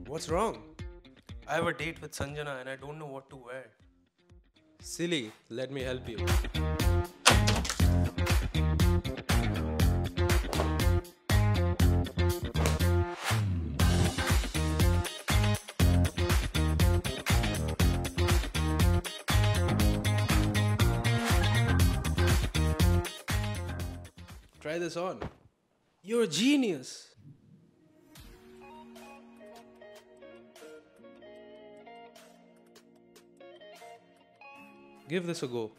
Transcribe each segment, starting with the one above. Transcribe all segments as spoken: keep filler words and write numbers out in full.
What's wrong? I have a date with Sanjana and I don't know what to wear. Silly, let me help you. Try this on. You're a genius. Give this a go.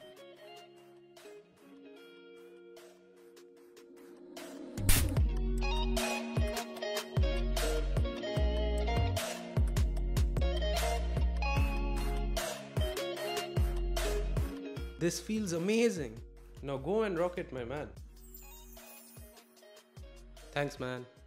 This feels amazing. Now go and rock it, my man. Thanks, man.